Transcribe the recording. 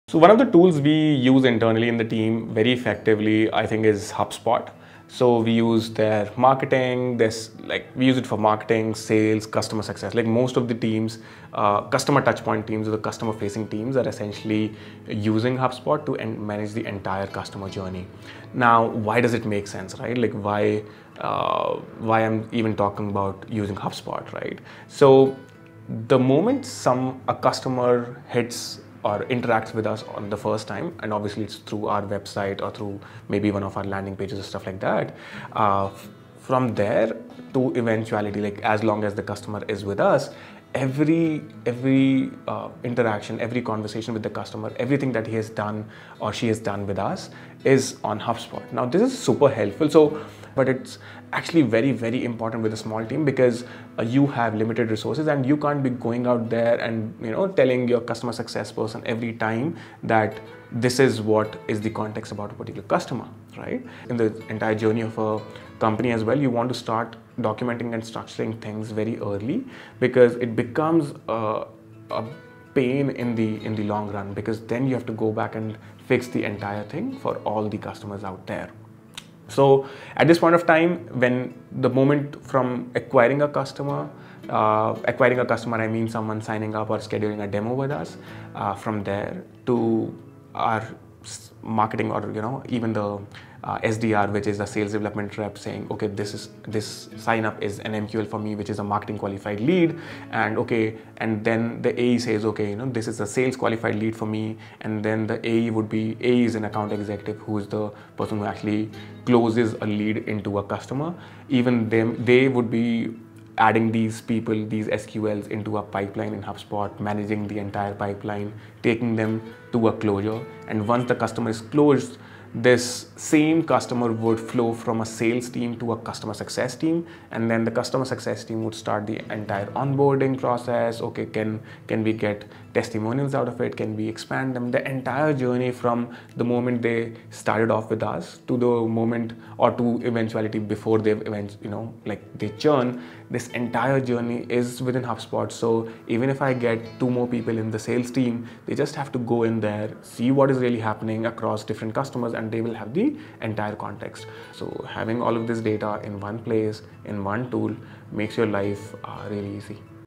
So one of the tools we use internally in the team very effectively, I think, is HubSpot. So we use their marketing, we use it for marketing, sales, customer success. Like most of the teams, customer touchpoint teams or the customer facing teams are essentially using HubSpot to manage the entire customer journey. Now, why does it make sense, right? Like why I'm even talking about using HubSpot, right? So the moment a customer hits or interacts with us on the first time, and obviously it's through our website or through maybe one of our landing pages or stuff like that, from there to eventuality, like as long as the customer is with us, every interaction, every conversation with the customer, everything that he has done or she has done with us is on HubSpot. Now this is super helpful. But it's actually very, very important with a small team because you have limited resources and you can't be going out there and telling your customer success person every time that this is what is the context about a particular customer, right? In the entire journey of a company as well, you want to start documenting and structuring things very early because it becomes a pain in the long run, because then you have to go back and fix the entire thing for all the customers out there. So at this point of time, when the moment from acquiring a customer, I mean someone signing up or scheduling a demo with us, from there to our marketing or even the SDR, which is the sales development rep, saying, okay, this sign up is an MQL for me, which is a marketing qualified lead, and then the AE says, okay, this is a sales qualified lead for me, and then the AE is an account executive who is the person who actually closes a lead into a customer. Even they would be adding these people, these SQLs into a pipeline in HubSpot, managing the entire pipeline, taking them to a closure. And once the customer is closed, this same customer would flow from a sales team to a customer success team, and then the customer success team would start the entire onboarding process. Okay, can we get testimonials out of it? Can we expand them? The entire journey from the moment they started off with us to the moment or to eventuality before they've they churn, this entire journey is within HubSpot. So even if I get 2 more people in the sales team, they just have to go in there, see what is really happening across different customers, and they will have the entire context. So having all of this data in one place, in one tool, makes your life really easy.